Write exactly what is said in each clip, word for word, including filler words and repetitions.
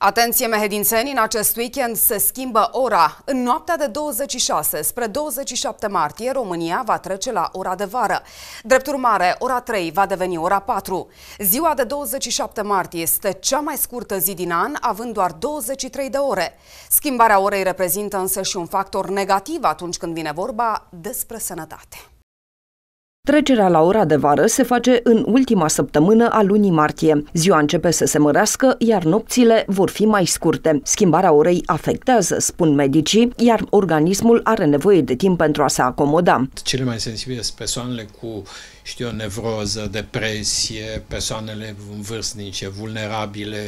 Atenție mehedințeni, în acest weekend se schimbă ora. În noaptea de douăzeci și șase spre douăzeci și șapte martie, România va trece la ora de vară. Drept urmare, ora trei va deveni ora patru. Ziua de douăzeci și șapte martie este cea mai scurtă zi din an, având doar douăzeci și trei de ore. Schimbarea orei reprezintă însă și un factor negativ atunci când vine vorba despre sănătate. Trecerea la ora de vară se face în ultima săptămână a lunii martie. Ziua începe să se mărească, iar nopțile vor fi mai scurte. Schimbarea orei afectează, spun medicii, iar organismul are nevoie de timp pentru a se acomoda. Cele mai sensibile sunt persoanele cu, știu eu, nevroză, depresie, persoanele vârstnice, vulnerabile,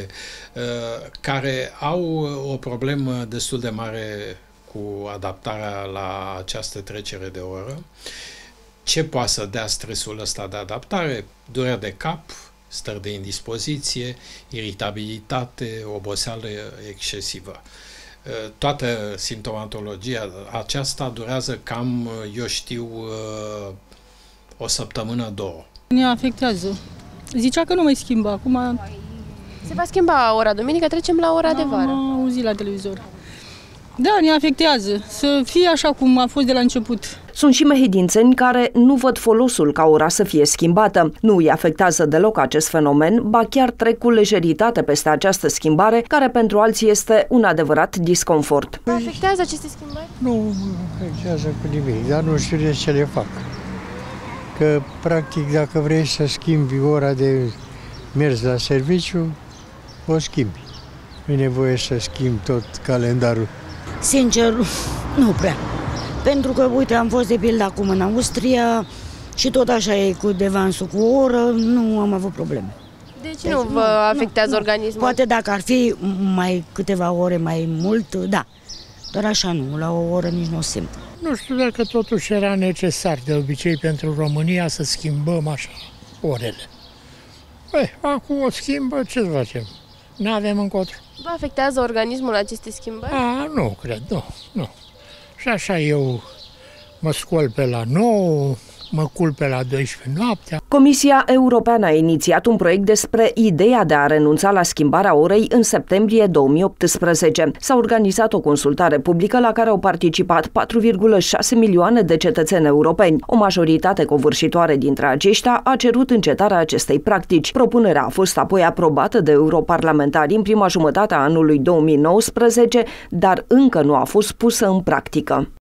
care au o problemă destul de mare cu adaptarea la această trecere de oră. Ce poate să dea stresul ăsta de adaptare? Dureri de cap, stări de indispoziție, iritabilitate, oboseală excesivă. Toată simptomatologia aceasta durează cam, eu știu, o săptămână, două. Ne afectează. Zicea că nu mai schimbă. Acum se va schimba ora duminică, trecem la ora de vară. Am auzit la televizor. Da, ne afectează. Să fie așa cum a fost de la început. Sunt și mehedințeni care nu văd folosul ca ora să fie schimbată. Nu îi afectează deloc acest fenomen, ba chiar trec cu lejeritate peste această schimbare, care pentru alții este un adevărat disconfort. Vă afectează aceste schimbări? Nu mă afectează cu nimic, dar nu știu de ce le fac. Că, practic, dacă vrei să schimbi ora de mers la serviciu, o schimbi. Nu e nevoie să schimbi tot calendarul. Sincer, nu prea. Pentru că, uite, am fost de pildă acum în Austria și tot așa e cu devansul cu o oră, nu am avut probleme. Deci, deci nu vă nu, afectează nu, organismul? Poate dacă ar fi mai câteva ore mai mult, da. Dar așa nu, la o oră nici nu o simt. Nu știu dacă totuși era necesar de obicei pentru România să schimbăm așa orele. Păi, acum o schimbă, ce să facem? Nu avem încotro. Vă afectează organismul aceste schimbări? A, nu, cred, nu, nu. Și așa eu mă scol pe la nouă, mă culp pe la douăsprezece noaptea. Comisia Europeană a inițiat un proiect despre ideea de a renunța la schimbarea orei în septembrie două mii optsprezece. S-a organizat o consultare publică la care au participat patru virgulă șase milioane de cetățeni europeni. O majoritate covârșitoare dintre aceștia a cerut încetarea acestei practici. Propunerea a fost apoi aprobată de europarlamentari în prima jumătate a anului două mii nouăsprezece, dar încă nu a fost pusă în practică.